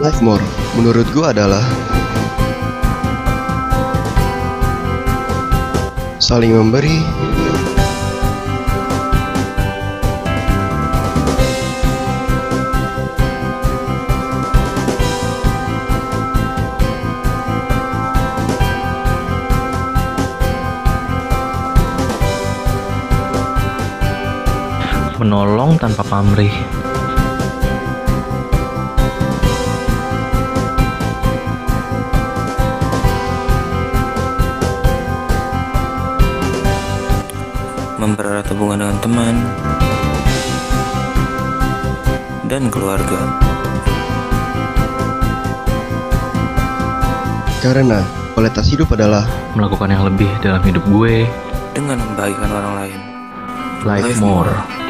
Live more, menurut gue adalah saling memberi, menolong tanpa pamrih. Mempererat hubungan dengan teman dan keluarga. karena kualitas hidup adalah Melakukan yang lebih dalam hidup gue. Dengan membahagiakan orang lain. Live more.